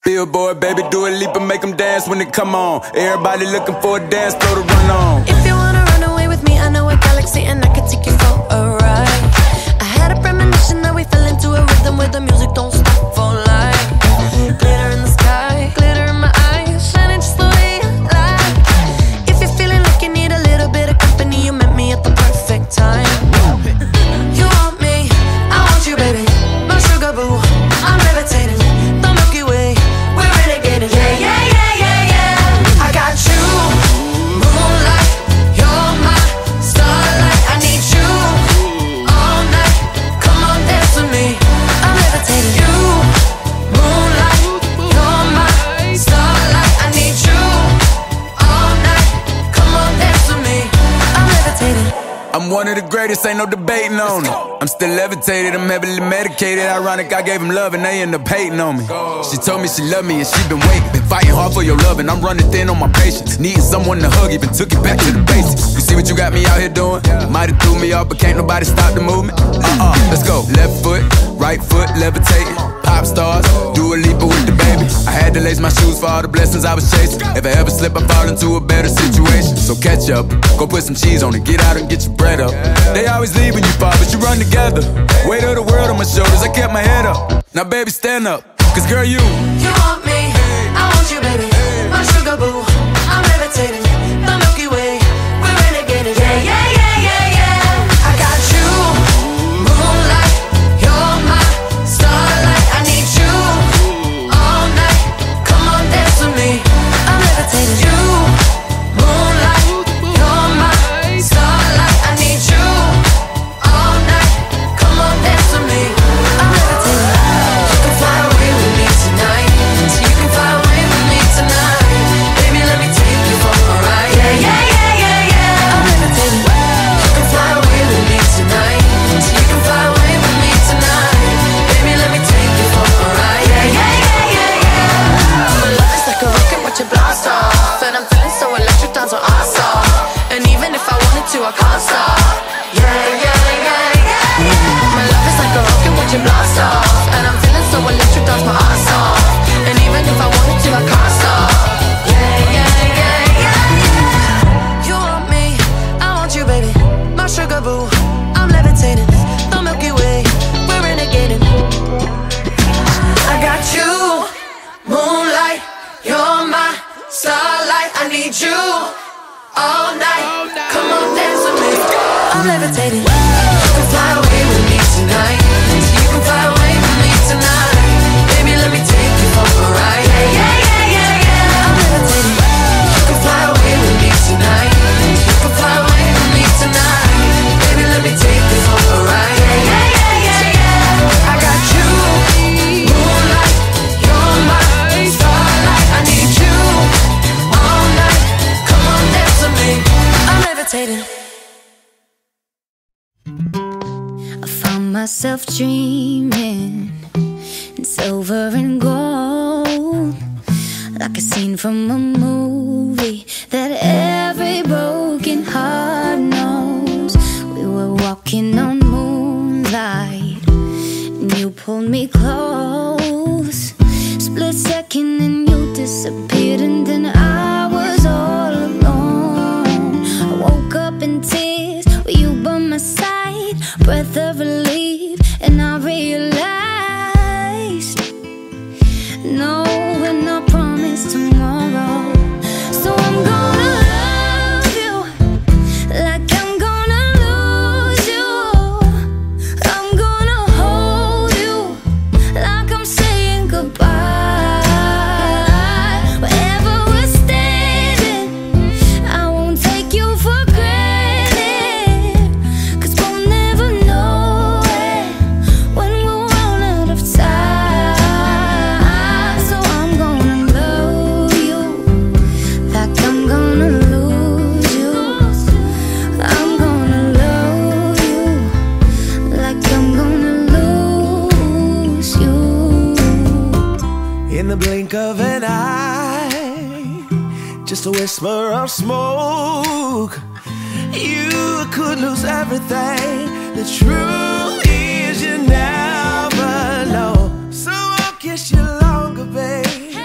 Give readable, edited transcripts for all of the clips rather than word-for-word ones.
Billboard, baby, do a leap and make them dance when they come on. Everybody looking for a dance floor to run on. If you wanna run away with me, I know a galaxy and I can take you for a ride. I had a premonition that we fell into a rhythm where the music don't stop for life. Glitter in the sky, glitter in my eyes, shining just the way I like. If you're feeling like you need a little bit of company, you met me at the perfect time. You want me, I want you, baby, my sugar boo, I'm levitating, the Milky Way, we're renegading. Yeah, yeah, yeah, yeah, yeah. I got you, moonlight, you're my starlight. I need you all night, come on dance with me, I'm levitating. You, moonlight, you're my starlight. I need you all night, come on dance with me, I'm levitating. I'm one of the greatest, ain't no debating on it. I'm still levitated, I'm heavily medicated. Ironic, I gave him love and they end up hating on me. She told me she loved me and she been waiting. Been fighting hard for your love and I'm running thin on my patience. Needing someone to hug, even took it back to the basics. You see what you got me out here doing? Might've threw me off, but can't nobody stop the movement. Let's go. Left foot, right foot, levitating. Pop stars, do a leap with the baby. I had to lace my shoes for all the blessings I was chasing. If I ever slip, I fall into a better situation. So catch up, go put some cheese on it, get out and get your bread up. They always leave when you fall, but you run together. Weight of the world on my shoulders, I kept my head up. Now baby, stand up, cause girl, you want me, I want you, baby, my sugar boo, I'm levitating, the Milky Way, we're renegading. Yeah, yeah, yeah, yeah, yeah. I got you, moonlight, you're my starlight. I need you all night, come on dance with me, I'm levitating. You, moonlight, you're my starlight. I need you all night, come on dance with me, I'm levitating. You can fly away with me tonight, so you can fly away with me tonight. Baby, let me take you for a ride. Yeah, yeah, yeah, yeah, yeah. I'm levitating. You can fly away with me tonight, so you can fly away with me tonight. Baby, let me take you for a ride. Yeah, yeah, yeah, yeah, yeah. My love is like a rocket, watch it blast off, and I'm feeling so electric, down so awesome. And even if I wanted to, I can't stop. Yeah, yeah, yeah, yeah. My love is like a rocket, watch it blast off, and I'm feeling so electric, dance my ass off. And even if I wanted to, I can't stop. Yeah, yeah, yeah, yeah. You want me, I want you, baby, my sugar boo, I'm levitating, the Milky Way, we're renegading. I got you, moonlight, you're my starlight. I need you all night, come on dance with me, I'm levitating. You can fly away with me tonight, so you can fly away with me tonight. Baby, let me take you for a ride. Yeah, yeah, yeah, yeah, yeah. I'm levitating. You can fly away with me tonight, so you can fly away with me tonight. Baby, let me take you for a ride. Yeah, yeah, yeah, yeah, yeah. I got you, moonlight, you're my starlight. I need you all night, come on dance with me, I'm levitating. I found myself dreaming in silver and gold, like a scene from a movie that every broken heart knows. We were walking on moonlight and you pulled me close. Split second and you disappeared, and then I was all alone. I woke up in tears with you by my side, breath of relief, and I realized no, we're not promised tomorrow. So I'm gonna love you like I'm gonna lose you. I'm gonna hold you like I'm saying goodbye. Wherever we're standing, I won't take you for granted, 'cause we'll never know it when we'll run out of time. So I'm gonna love you like I'm gonna lose you. I'm gonna love you like I'm gonna lose you. In the blink of an eye, just a whisper of smoke, you could lose everything. The truth is you never know. So I'll kiss you longer, babe.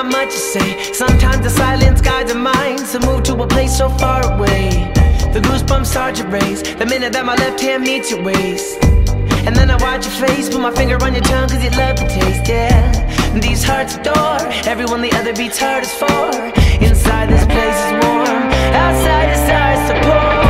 not much to say. Sometimes the silence guides our minds to move to a place so far away. The goosebumps start to raise the minute that my left hand meets your waist. And then I watch your face, put my finger on your tongue cause you love the taste, yeah. These hearts adore everyone the other beats hardest for. Inside this place is warm, outside the stars to pour.